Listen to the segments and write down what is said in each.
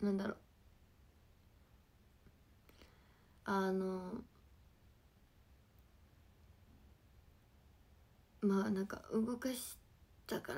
なんだろう、まあなんか動かしたから、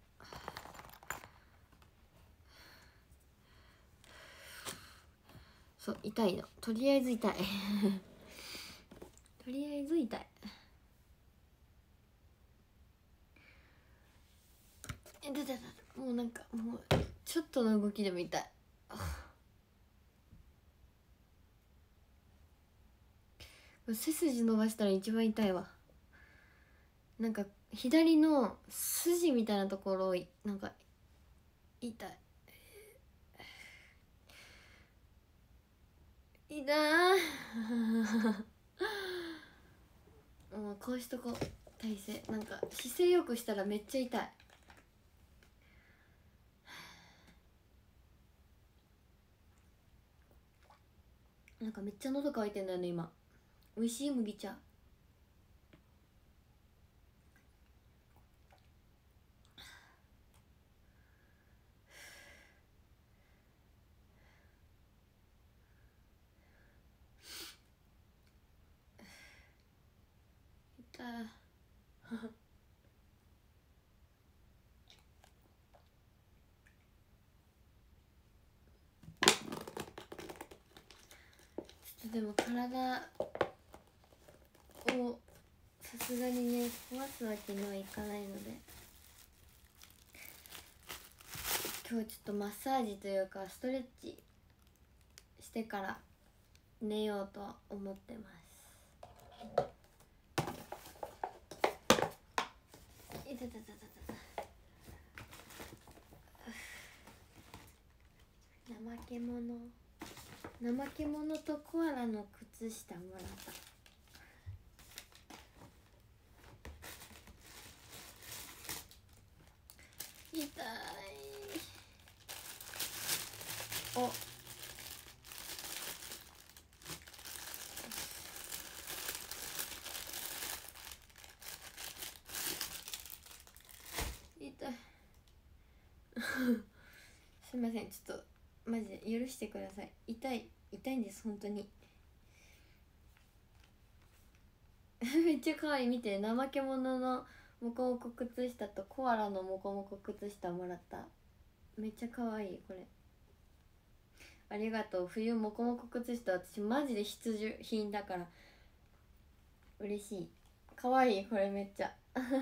そう痛いの、とりあえず痛いとりあえず痛い。もうなんかもうちょっとの動きでも痛い。背筋伸ばしたら一番痛いわ。なんか左の筋みたいなところなんか痛い。痛いもうこうしとこう。体勢なんか姿勢よくしたらめっちゃ痛い。なんかめっちゃ喉乾いてんだよね今。美味しい麦茶。痛いちょっとでも体をさすがにね壊すわけにはいかないので、今日ちょっとマッサージというかストレッチしてから寝ようと思ってます。いたたたたた。怠け者、怠け者とコアラの靴下もらった。痛い。お、痛いすいません、ちょっとマジで許してください。痛い、痛いんです本当にめっちゃ可愛い。見て、怠け者のモコモコ靴下とコアラのモコモコ靴下もらった。めっちゃ可愛いこれ。ありがとう。冬モコモコ靴下私マジで必需品だから嬉しい。可愛いこれめっちゃ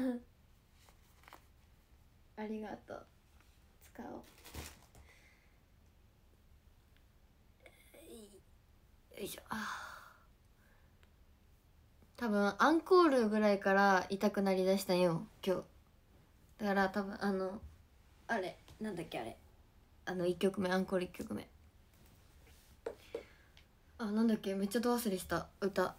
ありがとう。使おう。よいしょ。多分アンコールぐらいから痛くなりだしたんよ今日。だから多分あれなんだっけ、あれ1曲目、アンコール1曲目、なんだっけ、めっちゃど忘れした歌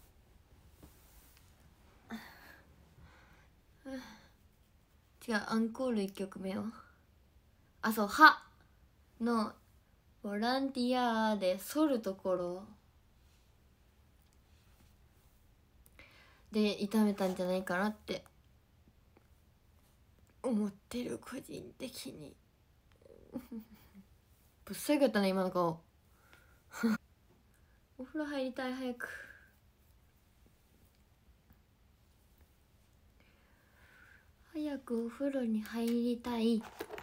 違う、アンコール1曲目よ。そう、はのボランティアで反るところで痛めたんじゃないかなって思ってる個人的にぶっさげたね今の顔お風呂入りたい、早く。早くお風呂に入りたい。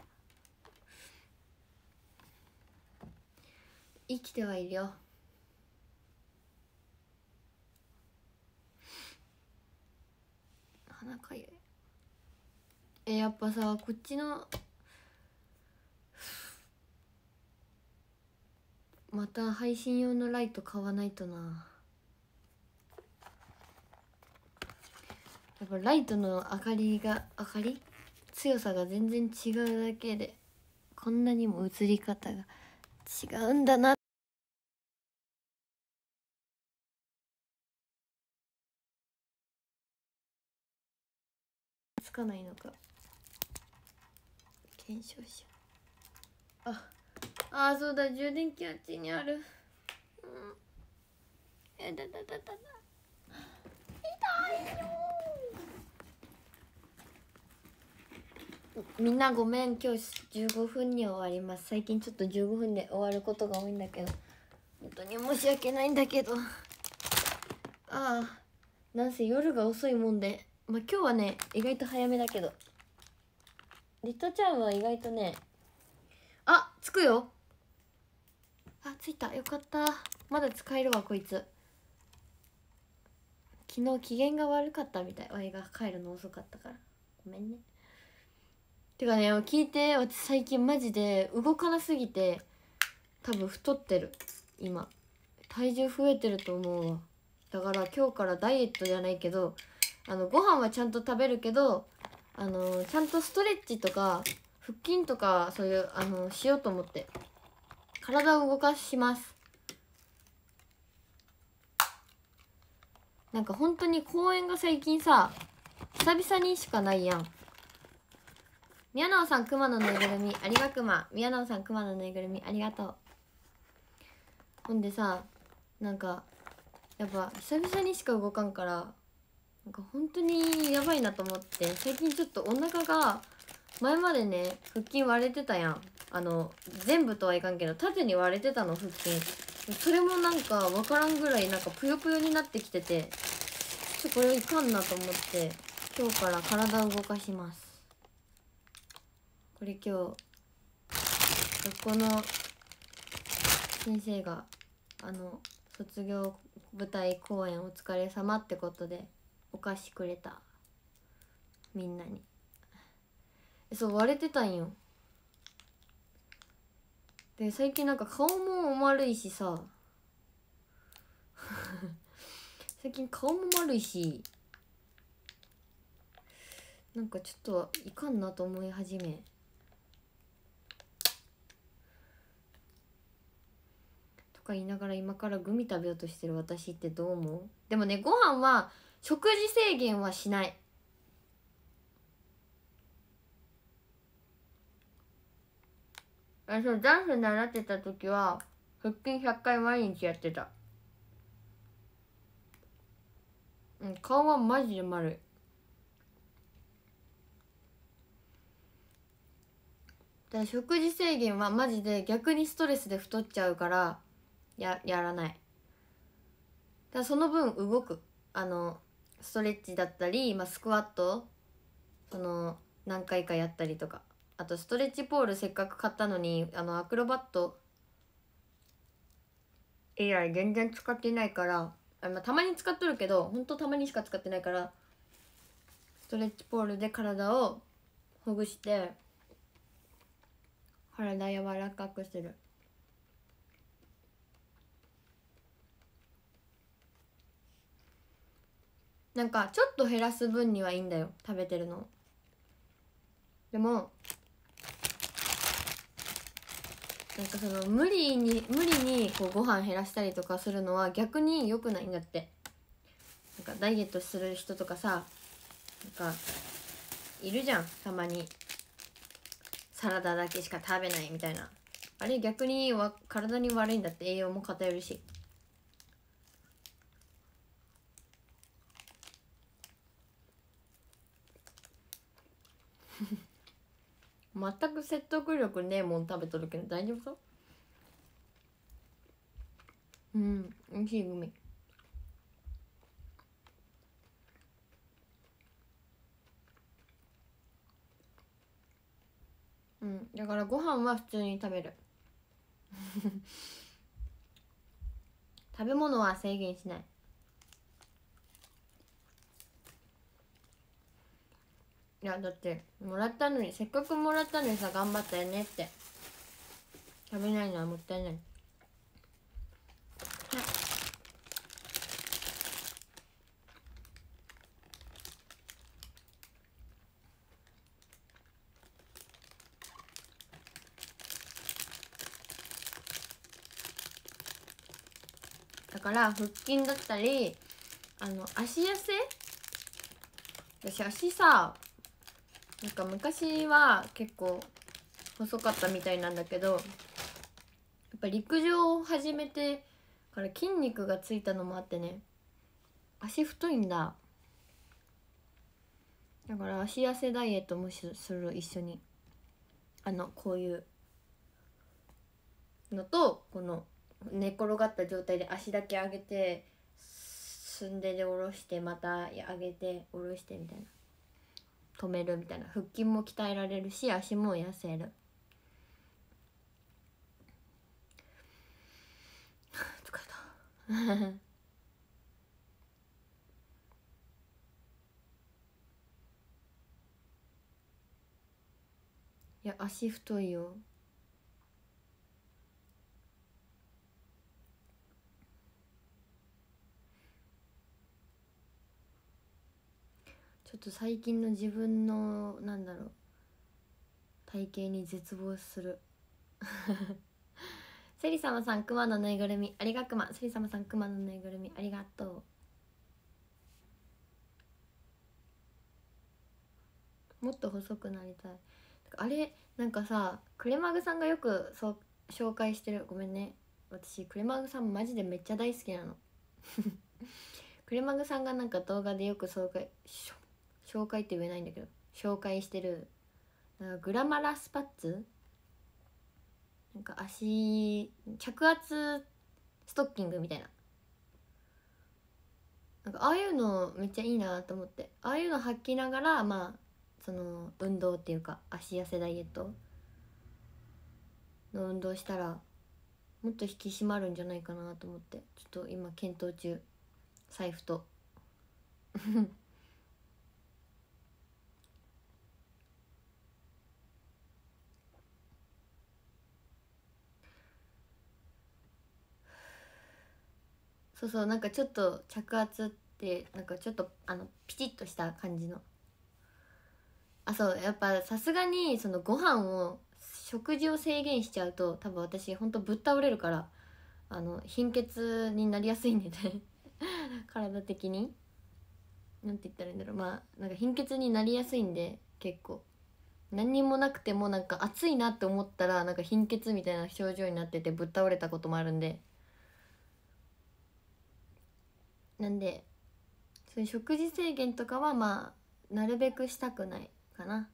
生きてはいるよ。鼻かゆい。やっぱさ、こっちのまた配信用のライト買わないとな。やっぱライトの明かり強さが全然違うだけでこんなにも映り方が違うんだな。つかないのか検証しよう。そうだ、充電器あっちにある。痛いよ。 みんなごめん、今日15分に終わります。最近ちょっと15分で終わることが多いんだけど、本当に申し訳ないんだけど、なんせ夜が遅いもんで、まあ今日はね意外と早めだけど、リトちゃんは意外とね、つくよ。ついた、よかった。まだ使えるわこいつ。昨日機嫌が悪かったみたい、ワイが帰るの遅かったからごめんね。てかね、聞いて、私最近マジで動かなすぎて多分太ってる。今体重増えてると思うわ。だから今日からダイエットじゃないけど、ご飯はちゃんと食べるけど、ちゃんとストレッチとか腹筋とかそういうしようと思って体を動かします。なんか本当に公園が最近さ久々にしかないやん。宮直さん、熊のぬいぐるみありがくま。宮直さん、熊のぬいぐるみありがとう。ほんでさ、なんかやっぱ久々にしか動かんから、なんか本当にやばいなと思って、最近ちょっとお腹が、前までね腹筋割れてたやん。全部とはいかんけど縦に割れてたの、腹筋。それもなんか分からんぐらいなんかぷよぷよになってきてて、これいかんなと思って今日から体を動かします。これ今日学校の先生が卒業舞台公演お疲れ様ってことでお菓子くれた。みんなに。そう割れてたんよ。で最近なんか顔も丸いしさ最近顔も丸いし、なんかちょっといかんなと思い始め、とか言いながら今からグミ食べようとしてる私ってどう思う？でもね、ご飯は食事制限はしない。そう、ダンス習ってた時は腹筋100回毎日やってた。顔はマジで丸い。だから食事制限はマジで逆にストレスで太っちゃうからやらない。だからその分動く、ストレッチだったり、スクワット何回かやったりとか、あとストレッチポールせっかく買ったのにアクロバット以来全然使っていないから、たまに使っとるけどほんとたまにしか使ってないから、ストレッチポールで体をほぐして体柔らかくする。なんかちょっと減らす分にはいいんだよ、食べてるの。でもなんか無理にこうご飯減らしたりとかするのは逆に良くないんだって。なんかダイエットする人とかさ、なんかいるじゃん、たまにサラダだけしか食べないみたいな。あれ逆に体に悪いんだって。栄養も偏るし。全く説得力ねえもん食べとるけど大丈夫か？美味しいグミ。だからご飯は普通に食べる食べ物は制限しない。いやだってもらったのに、せっかくもらったのにさ、頑張ったよねって食べないのはもったいない。だから腹筋だったり足痩せ、私足さ、なんか昔は結構細かったみたいなんだけど、やっぱ陸上を始めてから筋肉がついたのもあってね、足太いんだ。 だから足痩せダイエットもする、一緒に。こういうのと、この寝転がった状態で足だけ上げてすんでで下ろしてまた上げて下ろしてみたいな、止めるみたいな、腹筋も鍛えられるし足も痩せる。疲れたいや足太いよ。ちょっと最近の自分のなんだろう、体型に絶望するセリ様さん、クマのぬいぐるみありがくま。セリ様さん、クマのぬいぐるみありがとう。もっと細くなりたい。あれなんかさ、クレマグさんがよくそう紹介してる。ごめんね、私クレマグさんマジでめっちゃ大好きなのクレマグさんがなんか動画でよく紹介って言えないんだけど、紹介してるなんかグラマラスパッツ、なんか足着圧ストッキングみたいな、なんかああいうのめっちゃいいなと思って、ああいうの履きながらまあその運動っていうか足痩せダイエットの運動したらもっと引き締まるんじゃないかなと思って、ちょっと今検討中。財布とそうそう、なんかちょっと着圧ってなんかちょっとピチッとした感じの。あ、そう、やっぱさすがにその食事を制限しちゃうと多分私ほんとぶっ倒れるから、貧血になりやすいんでね体的になんて言ったらいいんだろう、まあなんか貧血になりやすいんで、結構何にもなくてもなんか暑いなって思ったらなんか貧血みたいな症状になっててぶっ倒れたこともあるんで、なんでそういう食事制限とかはまあなるべくしたくないかな。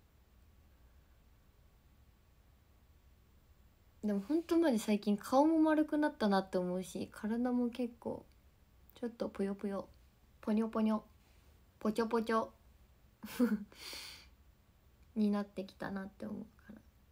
でもほんとマジ最近顔も丸くなったなって思うし、体も結構ちょっとぷよぷよ、ぽにょぽにょ、ぽちょぽちょになってきたなって思うから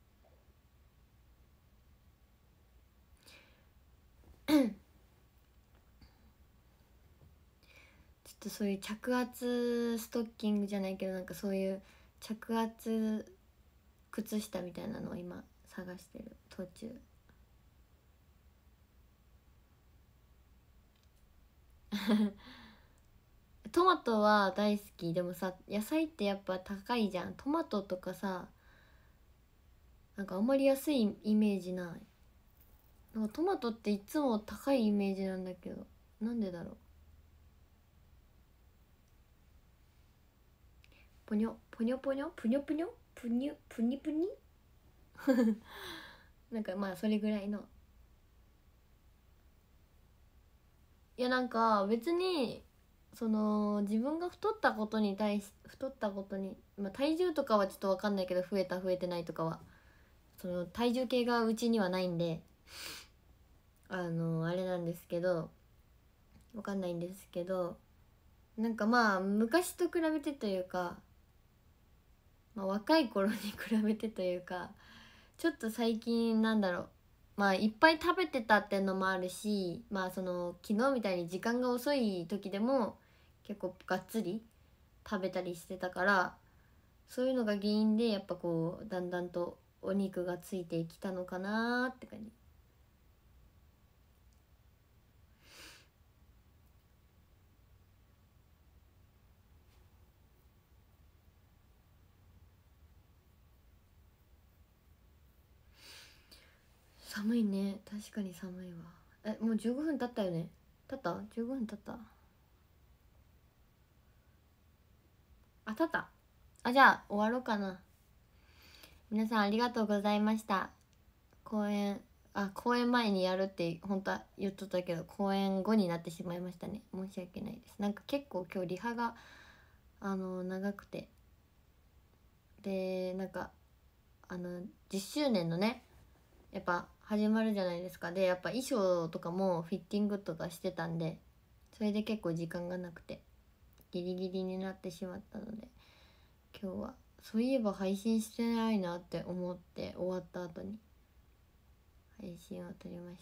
ちょっとそういう着圧ストッキングじゃないけど、なんかそういう着圧靴下みたいなのを今探してる途中トマトは大好き。でもさ、野菜ってやっぱ高いじゃん。トマトとかさ、なんかあんまり安いイメージない。なんかトマトっていつも高いイメージなんだけど、なんでだろう。ぽにょぽにょぽにょぷにょぷにょぷにゅぷにぷになんかまあそれぐらいの。いやなんか別にその自分が太ったことに、まあ、体重とかはちょっと分かんないけど、増えてないとかはその体重計がうちにはないんであれなんですけど、分かんないんですけど、なんかまあ昔と比べてというか、まあ、若い頃に比べてというか、ちょっと最近なんだろう、まあいっぱい食べてたってのもあるし、まあその昨日みたいに時間が遅い時でも結構がっつり食べたりしてたから、そういうのが原因でやっぱこうだんだんとお肉がついてきたのかなーって感じ。寒いね、確かに寒いわ。もう15分経ったよね。経った？ 15 分経った。あ、経った。あ、じゃあ終わろうかな。皆さんありがとうございました。公演公演前にやるって本当は言っとったけど、公演後になってしまいましたね。申し訳ないです。なんか結構今日リハが長くてでなんか10周年のねやっぱ始まるじゃないですか。でやっぱ衣装とかもフィッティングとかしてたんで、それで結構時間がなくてギリギリになってしまったので、今日はそういえば配信してないなって思って終わった後に配信を撮りました。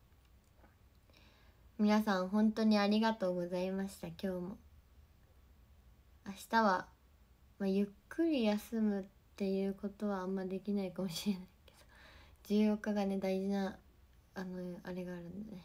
皆さん本当にありがとうございました。今日も明日は、ゆっくり休むっていうことはあんまできないかもしれないけど、14日がね大事なあれがあるんでね。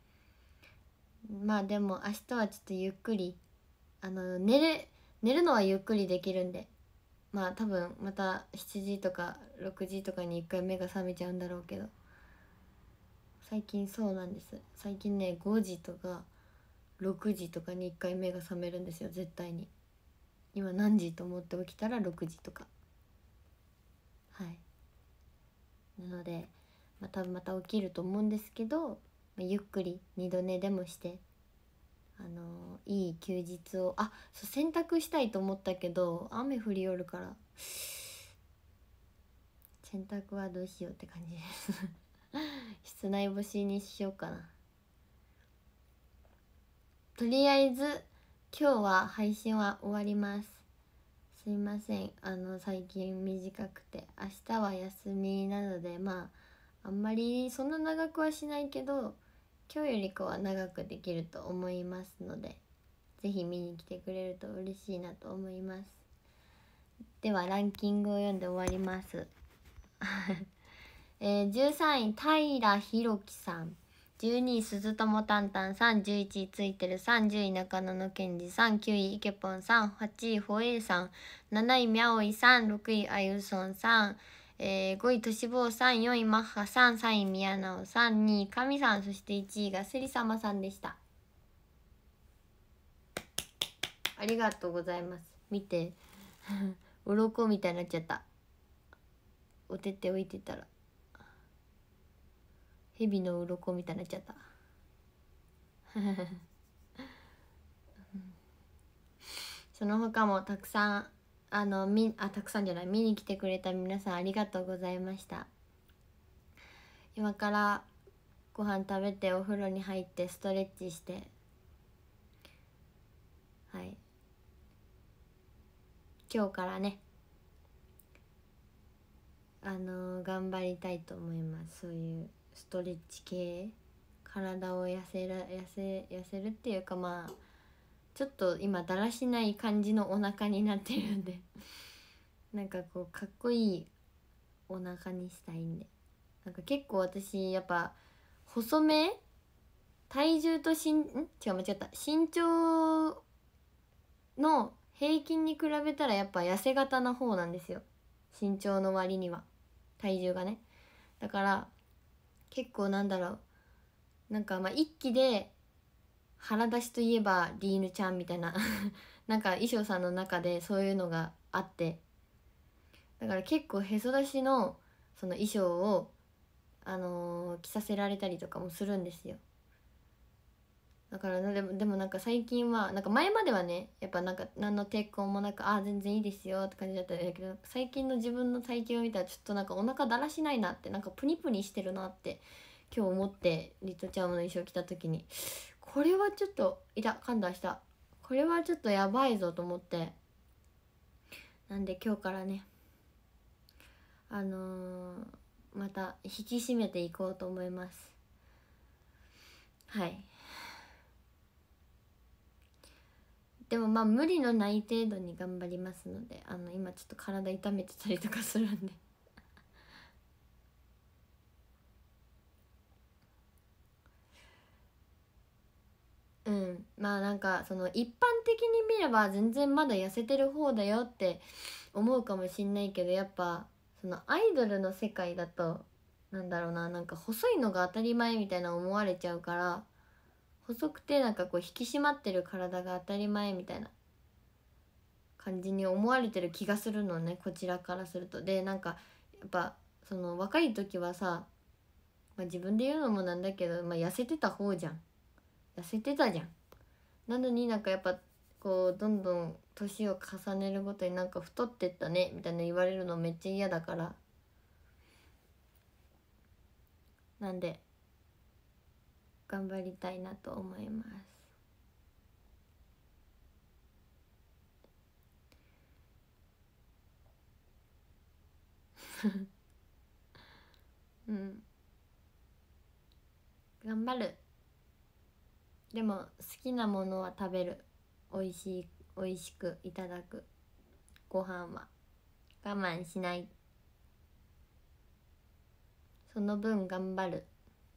まあでも明日はちょっとゆっくり寝るのはゆっくりできるんで、まあ多分また7時とか6時とかに1回目が覚めちゃうんだろうけど、最近そうなんです。最近ね5時とか6時とかに1回目が覚めるんですよ、絶対に。今何時と思って起きたら6時とか。はい、なので、多分また起きると思うんですけど、ゆっくり二度寝でもしていい休日を。そう洗濯したいと思ったけど雨降りよるから洗濯はどうしようって感じです室内干しにしようかな。とりあえず今日は配信は終わります。すいません最近短くて、明日は休みなのであんまりそんな長くはしないけど、今日よりかは長くできると思いますので、ぜひ見に来てくれると嬉しいなと思います。ではランキングを読んで終わります13位平弘樹さん、12位鈴友たんたんさん、11位ついてるさん、10位中野の健二さん、9位イケポンさん、8位ホエイさん、7位ミャオイさん、6位あゆそんさん、5位としぼうさん、4位マッハさん、3位宮直さん、2位神さん、そして1位がせりさまさんでした。ありがとうございます。見て鱗みたいになっちゃった。お手手置いてたら蛇の鱗みたいになっちゃったその他もたくさんたくさんじゃない、見に来てくれた皆さんありがとうございました。今からご飯食べてお風呂に入ってストレッチして、はい、今日からね頑張りたいと思います。そういうストレッチ系、体を痩せるっていうか、ちょっと今だらしない感じのお腹になってるんでなんかこうかっこいいお腹にしたいんで、なんか結構私やっぱ細め、体重と間違った、身長の平均に比べたらやっぱ痩せ型な方なんですよ、身長の割には体重がね。だから結構なんか一気で腹出しといえばリーヌちゃんみたいななんか衣装さんの中でそういうのがあって、だから結構へそ出しのその衣装を着させられたりとかもするんですよ。だからでもなんか最近はなんか前まではねやっぱなんか何の抵抗もなく全然いいですよって感じだったんだけど、最近の自分の体型を見たらちょっとなんかお腹だらしないなって、なんかプニプニしてるなって今日思って、リトチャームの衣装着た時にこれはちょっと噛んだした、これはちょっとやばいぞと思って、なんで今日からねまた引き締めていこうと思います。はい。でも無理のない程度に頑張りますので、今ちょっと体痛めてたりとかするんでなんかその一般的に見れば全然まだ痩せてる方だよって思うかもしんないけど、やっぱそのアイドルの世界だとなんか細いのが当たり前みたいな思われちゃうから、細くてなんかこう引き締まってる体が当たり前みたいな感じに思われてる気がするのね、こちらからすると。でなんかやっぱその若い時はさ、自分で言うのもなんだけど、痩せてた方じゃん、痩せてたじゃん。なのになんかやっぱこうどんどん年を重ねるごとになんか太ってったねみたいな言われるのめっちゃ嫌だから、なんで頑張りたいなと思います。うん、頑張る。でも好きなものは食べる。美味しくいただく。ご飯は我慢しない。その分頑張る。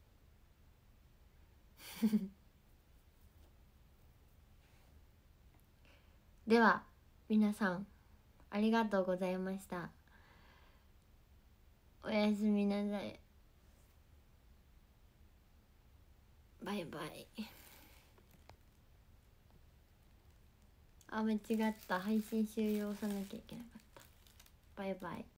では皆さんありがとうございました。おやすみなさい。バイバイ。あ、間違った。配信終了さなきゃいけなかった。バイバイ。